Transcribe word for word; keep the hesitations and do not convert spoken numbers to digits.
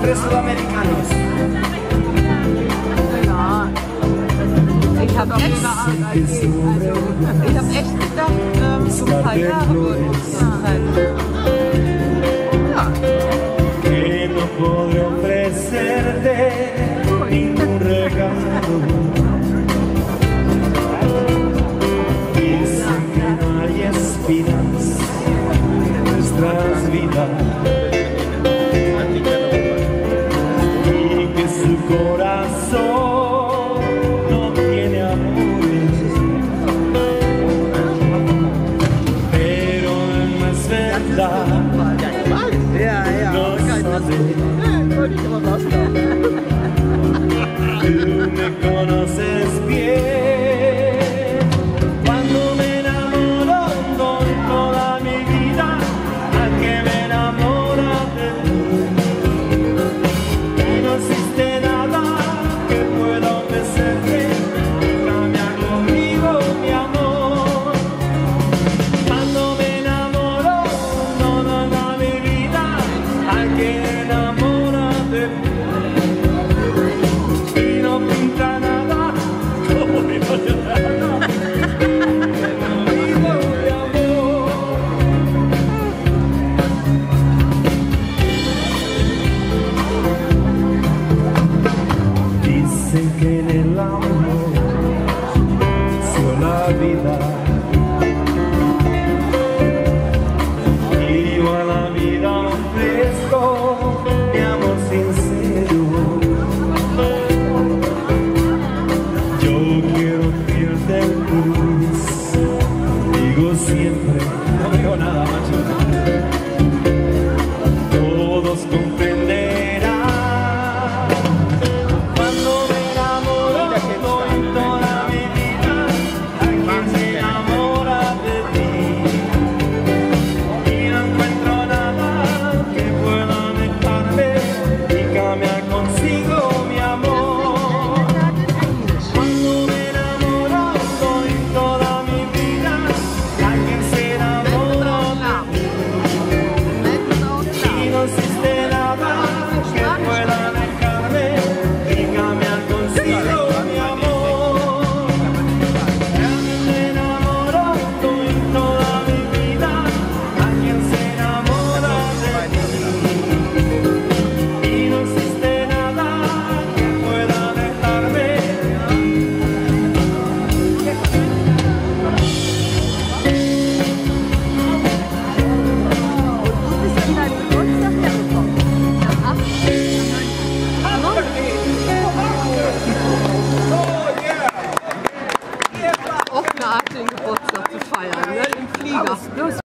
tres sudamericanos. Ja, ich habe echt, also, ich hab echt gedacht, ähm, so ein paar Jahre würden es sein. Ja. Que no podré ofrecerte ningún regalo. Dicen que no hay espinas en nuestras vidas y que su corazón no tiene amores, pero no es verdad. Ja, ja, No sabe. wollte ich aber rauskommen. Tú me conoces bien. Cuando me enamoro doy toda mi vida a que me enamora de ti. Y no existe nada que pueda ofrecerte, cambia conmigo mi amor. Cuando me enamoro no doy toda mi vida a que me enamora de ti. Y no pinta nada como mi nada. Dicen que en el amor se la vida, y yo a la vida ofrezco mi amor sincero. Yo quiero fiarte el cruz, digo siempre, no digo nada, macho. Todos comprenderán. Cuando me enamoro doy toda mi vida a quien se enamora de ti. Y no encuentro nada que pueda dejarme y cambiar consigo mi amor. Cuando me enamoro doy toda mi vida a quien se enamora de ti. Y no existe nada que pueda dejarme y cambiar consigo mi amor. Me enamoro doy toda mi vida a quien se enamora de ti. Y no existe nada que pueda dejarme. Du bist an deinem Geburtstag hergekommen. Am achten. Auch eine Art, den Geburtstag zu feiern, ne? Im Flieger.